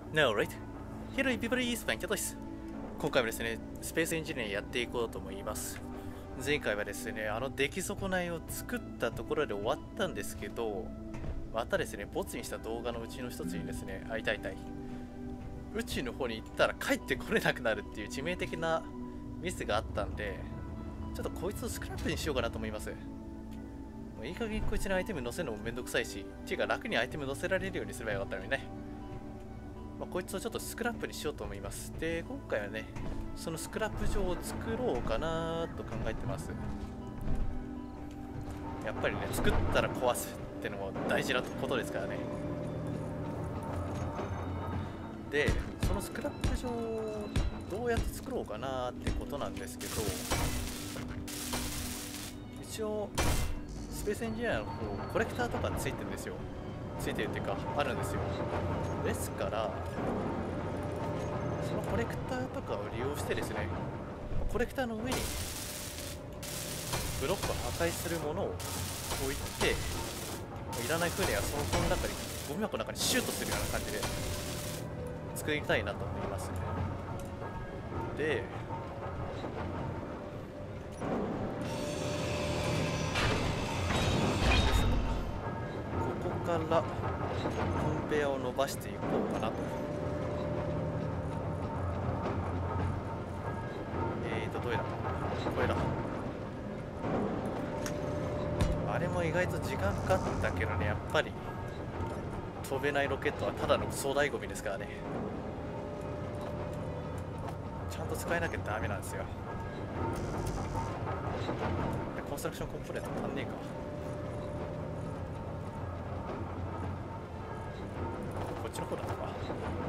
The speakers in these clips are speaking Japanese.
No, right? Hello everybody, スパンキャットです。今回はですね、スペースエンジニアやっていこうと思います。前回はですね、出来損ないを作ったところで終わったんですけど、またですね、ボツにした動画のうちの一つにですね、痛い。宇宙の方に行ったら帰ってこれなくなるっていう致命的なミスがあったんで、ちょっとこいつをスクラップにしようかなと思います。もういい加減こいつにアイテム乗せるのもめんどくさいし、っていうか楽にアイテム乗せられるようにすればよかったのにね。こいつをちょっとスクラップにしようと思います。で、今回はね、そのスクラップ場を作ろうかなと考えてます。やっぱりね、作ったら壊すってのも大事なことですからね。で、そのスクラップ場をどうやって作ろうかなってことなんですけど、一応、スペースエンジニアの方、コレクターとかついてるんですよ。ついてるっていうか、あるんですよ。ですから、そのコレクターとかを利用してですね、コレクターの上にブロックを破壊するものを置いて、いらない船やその中に、ゴミ箱の中にシュートするような感じで作りたいなと思います。で、ここからコンベヤを伸ばしていこうかなと。どれだこれだ。あれも意外と時間かかったけどね、やっぱり飛べないロケットはただの粗大ゴミですからね。ちゃんと使えなきゃダメなんですよ。コンストラクションコンポーネント足んねえか。こっちの方だったか。よ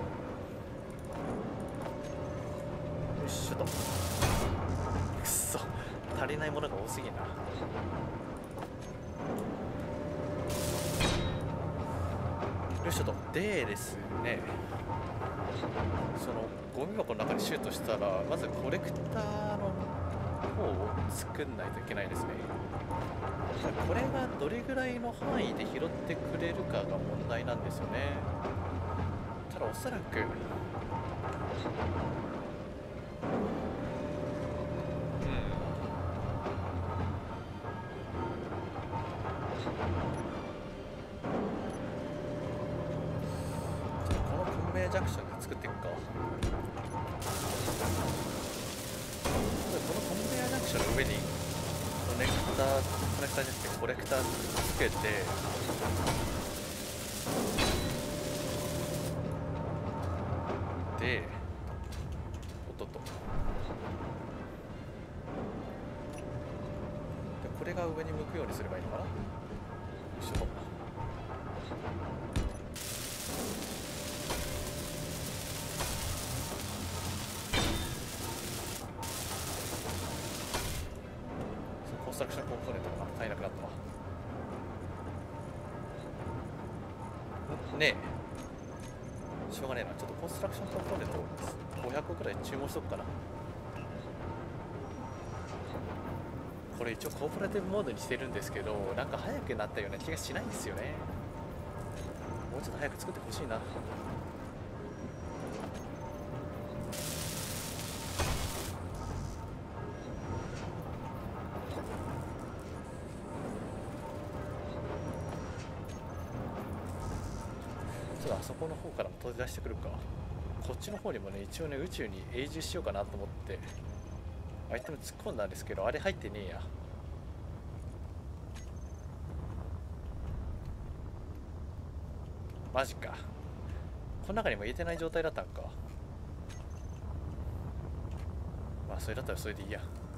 いしょと。くっそ、足りないものが多すぎるな。よいしょと。でですね、そのゴミ箱の中にシュートしたら、まずコレクターの方を作んないといけないですね。これがどれぐらいの範囲で拾ってくれるかが問題なんですよね。ただおそらくジャンクションで作っていくか。このコンベヤージャンクションの上にコネクターですけど、コレクターつけて、で、おっとっと。で、これが上に向くようにすればいいのかな。よいしょと。コンストラクションコンポーネントが足りなくなったわ。ねえ、しょうがねえな。ちょっとコンストラクションコンポーネント500個くらい注文しとくかな。これ一応コーポレーティブモードにしてるんですけど、なんか早くなったような気がしないんですよね。もうちょっと早く作ってほしいな。あそこの方からも飛び出してくるか。こっちの方にもね、一応ね、宇宙に永住しようかなと思ってアイテム突っ込んだんですけど、あれ入ってねえや。マジか。この中にも入れてない状態だったんか。まあそれだったらそれでいいや。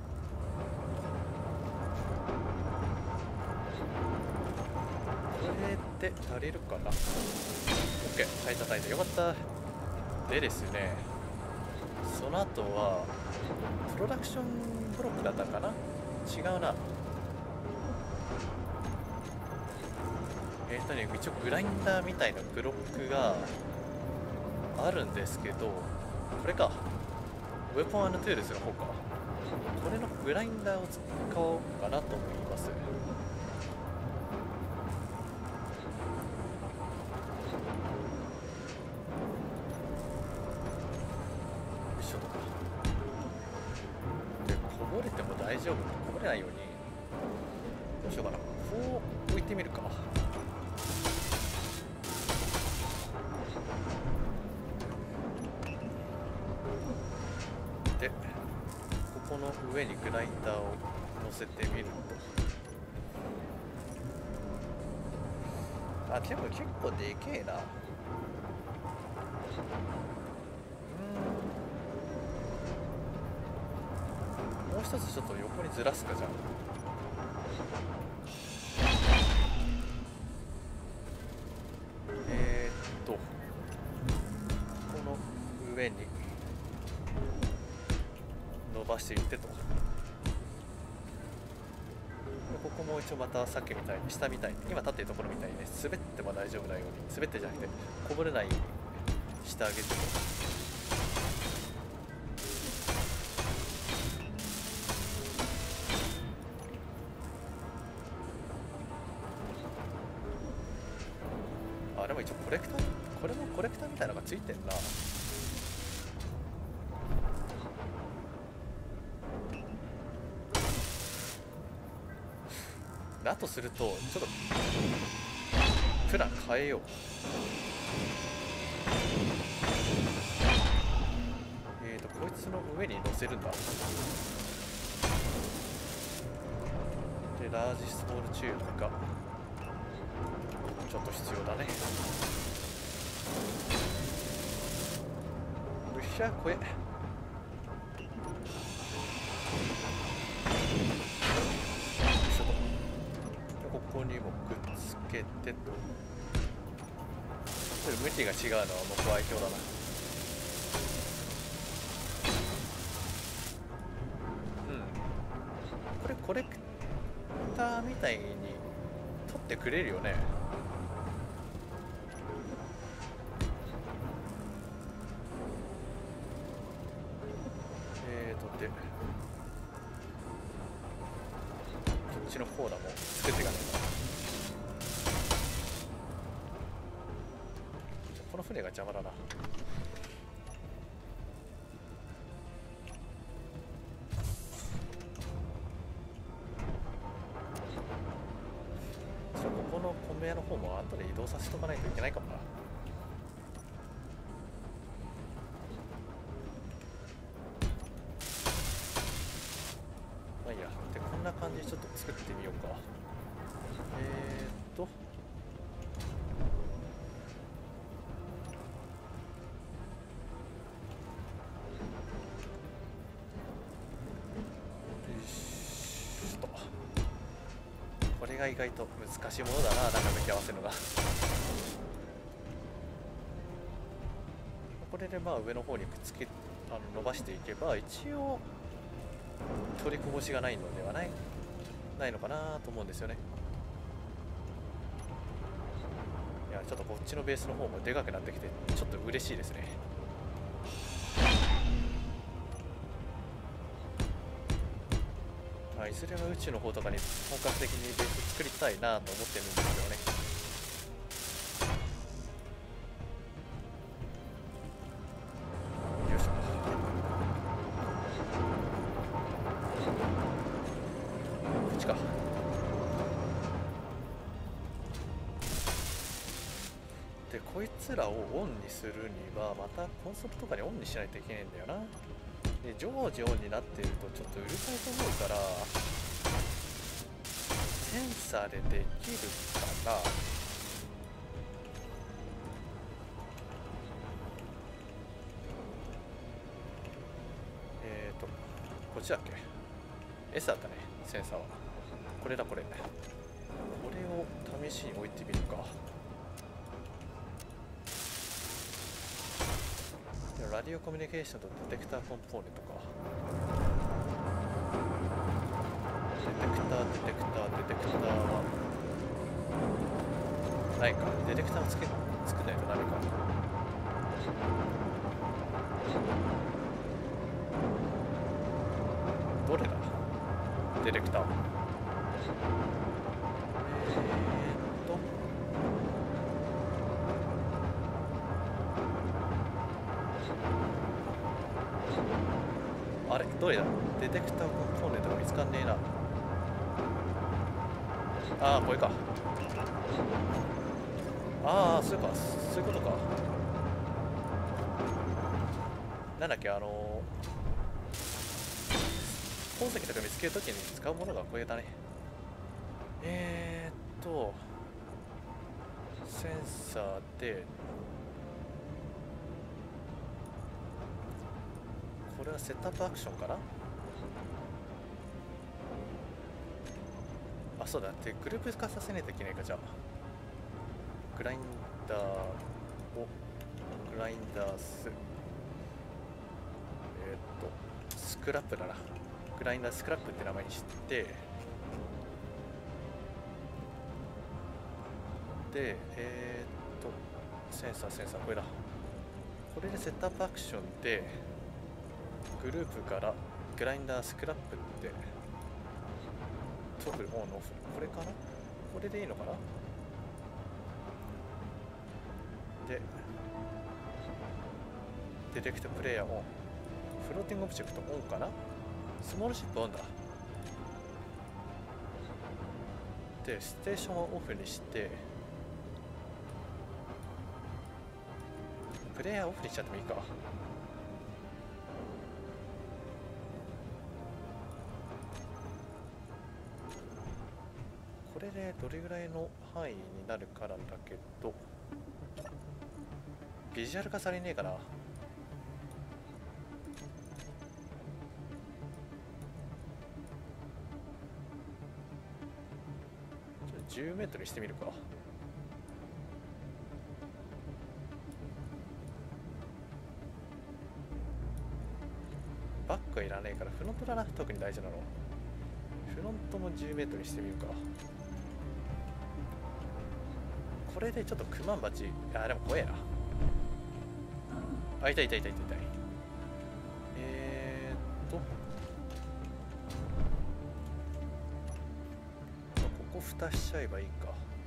これで足りるかな。 OK、 耐えたよかった。でですね、その後はプロダクションブロックだったかな。違うな。一応グラインダーみたいなブロックがあるんですけど、これか、ウェポン&トゥールズの方か。これのグラインダーを使おうかなと思います。 丈夫、こぼれないようにどうしようかな。こう置いてみるか。でここの上にグラインダーを乗せてみると、あ、でも結構でけえな。もう一つちょっと横にずらすか。じゃあこの上に伸ばしていってと。ここも一応またさっきみたいに下みたいに今立ってるところみたいにね、滑っても大丈夫なように、滑ってじゃなくてこぼれないようにしてあげてと。あ、でも一応コレクター、これもコレクターみたいなのがついてんな。だとするとちょっとプラン変えよう。こいつの上に乗せるんだ。でラージスモールチューブがちょっと必要だね。よっしゃ、これここにもくっつけてと。ちょっと向きが違うのは僕は愛嬌だな。これコレクターみたいに取ってくれるよね。でこっちのコーナーも作っていかないと。この船が邪魔だな。ここの米屋の方も後で移動させとかないといけないかもな。まあいいや。でこんな感じでちょっと作ってみようか。これが意外と難しいものだな、中向き合わせるのが。これでまあ上の方にくっつけ伸ばしていけば一応取りこぼしがないのではないのかなと思うんですよね。いやちょっとこっちのベースの方もでかくなってきてちょっと嬉しいですね。いずれは宇宙の方とかに本格的にベース作りたいなと思ってるんですけどね。よいしょ。こっちか。でこいつらをオンにするにはまたコンソールとかにオンにしないといけないんだよな。で常時オンになっているとちょっとうるさいと思うからセンサーでできるかな。こっちだっけ。 S だったね、センサーは。これだこれ。これを試しに置いてみるか。ラディオコミュニケーションとディテクターコンポーネントか。ディテクターはないか。ディテクターを作んないとダメか。どれだディレクター。 あれどれだ、デテクターコンポーネントが見つかんねえな。ああこれか。ああそういうか、そういうことか。なんだっけ、鉱石とか見つけるときに使うものがこれだね。センサーで、これはセットアップアクションかな。あ、そうだってグループ化させないといけないか。じゃあグラインダーをグラインダースクラップだな。グラインダースクラップって名前にして、でセンサーこれだ。これでセットアップアクションでグループからグラインダースクラップってトグルオンオフ、これかな。これでいいのかな。でデテクトプレイヤーオン、フローティングオブジェクトオンかな。スモールシップオンだ。でステーションをオフにしてプレイヤーオフにしちゃってもいいか。これでどれぐらいの範囲になるかなんだけど、ビジュアル化されねえかな。10メートルにしてみるか。バックはいらないからフロントだな、特に大事なの。フロントも10メートルにしてみるか。これでちょっとクマンバチ、あでも怖えな。あ、痛い。ここ蓋しちゃえばいいか。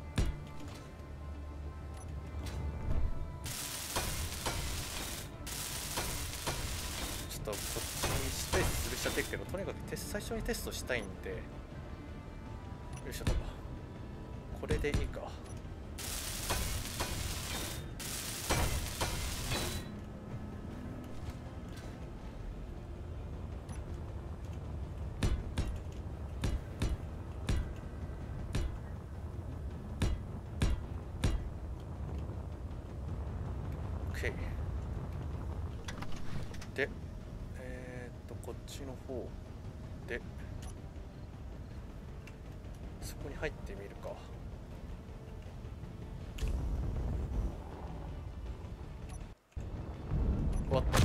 ちょっとこっちにスペース潰しちゃってるけど、とにかく最初にテストしたいんで、よいしょと。これでいいか。OK でこっちの方でそこに入ってみるか。おっと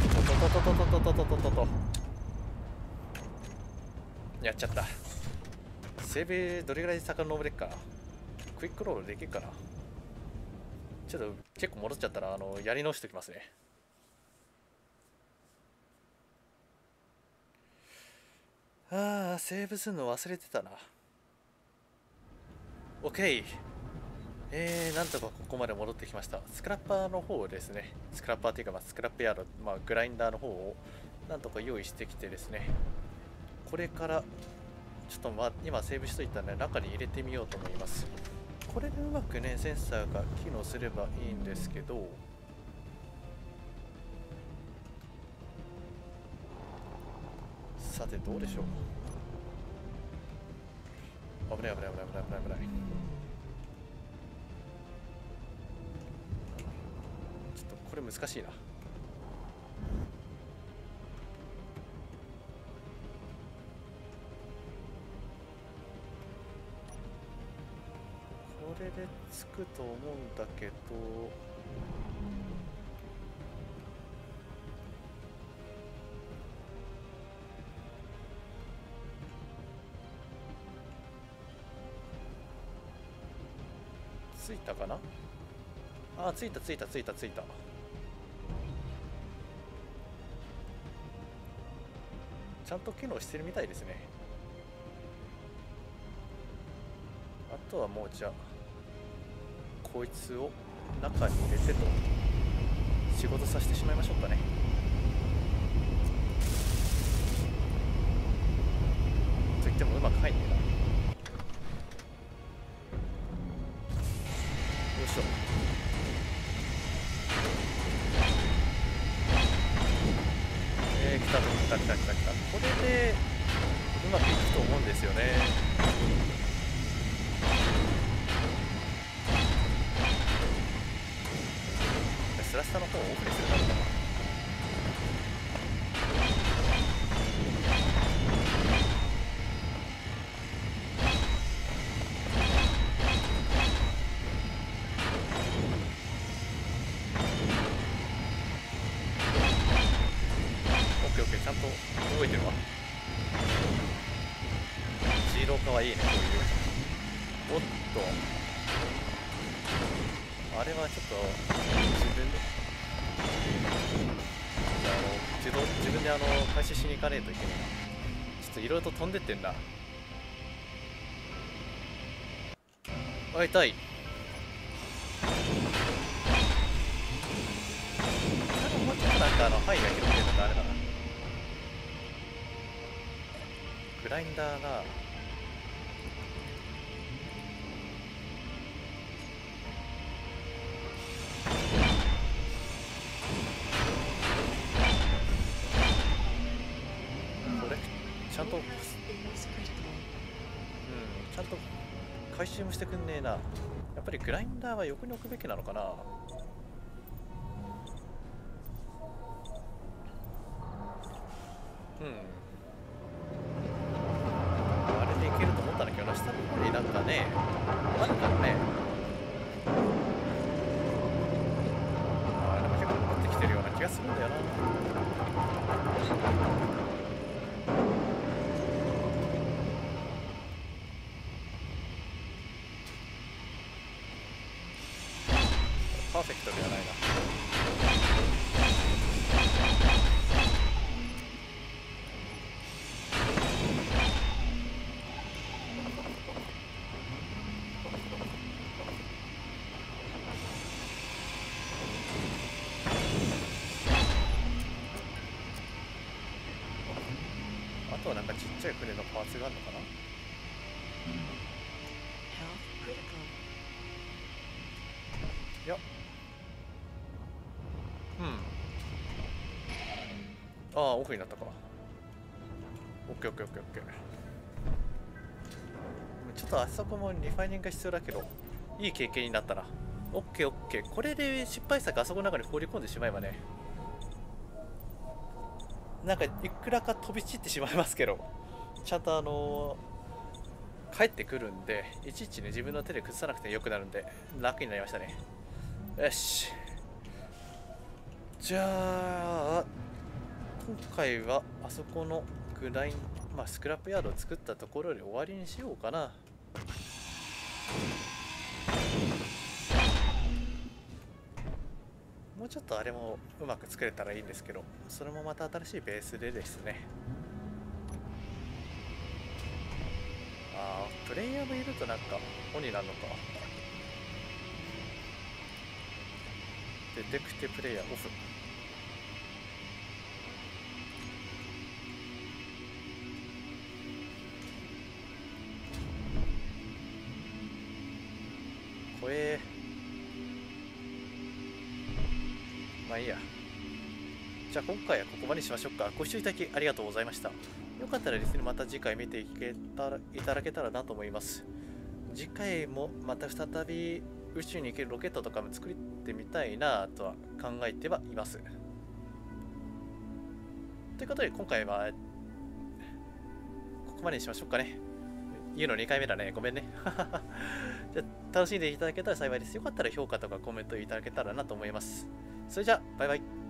やっちゃった。セーブどれぐらい遡れっかな。クイックロールできるかな。ちょっと結構戻っちゃったらやり直しておきますね。ああセーブするの忘れてたな。 OK。なんとかここまで戻ってきました。スクラッパーの方ですね。スクラッパーっていうか、スクラップヤード、グラインダーの方をなんとか用意してきてですね、これからちょっと今セーブしといたので中に入れてみようと思います。これでうまくねセンサーが機能すればいいんですけど、さてどうでしょう。危ない。ちょっとこれ難しいな。これでつくと思うんだけど、ついたかな。あ、ついた。ちゃんと機能してるみたいですね。あとはもうじゃあこいつを中に入れてと仕事させてしまいましょうかね。 ってもうまく入んねえな。よいしょ。来た来た来た来た来た。これでうまくいくと思うんですよね。スラスタの方をオフにするだろうかな。オッケーオッケー、ちゃんと動いてるわ。ジーロー化はいいね、こういう。おっと、あれはちょっと自分で自分で回収しに行かねえといけないな。ちょっといろいろと飛んでってんだ。あ、痛い。もうちょっとなんか範囲が広くてるのかあれだな。グラインダーがちゃんとちゃんと回収もしてくんねえな。やっぱりグラインダーは横に置くべきなのかな。あれでいけると思ったんだけどな。下の方になんかねあるからね。でも結構持ってきてるような気がするんだよな。パーフェクトではないな。あとはなんかちっちゃい船のパーツがあるのかな。いや、ああ、オフになったか。オッケーオッケーオッケーオッケー。ちょっとあそこもリファイニングが必要だけど、いい経験になったな。オッケーオッケー。これで失敗作あそこの中に放り込んでしまえばね、なんかいくらか飛び散ってしまいますけど、ちゃんと帰ってくるんで、いちいちね自分の手で崩さなくてよくなるんで楽になりましたね。よし、じゃあ今回はあそこのグライン、スクラップヤードを作ったところで終わりにしようかな。もうちょっとあれもうまく作れたらいいんですけど、それもまた新しいベースでですね。プレイヤーもいるとなんかオンになるのか。デテクテプレイヤーオフ。怖え。まあいいや。じゃあ今回はここまでにしましょうか。ご視聴いただきありがとうございました。よかったらですね、また次回見ていただけたらなと思います。次回もまた再び宇宙に行けるロケットとかも作ってみたいなとは考えてはいます。ということで今回はここまでにしましょうかね。言うの2回目だね。ごめんね。じゃあ楽しんでいただけたら幸いです。よかったら評価とかコメントいただけたらなと思います。それじゃあバイバイ。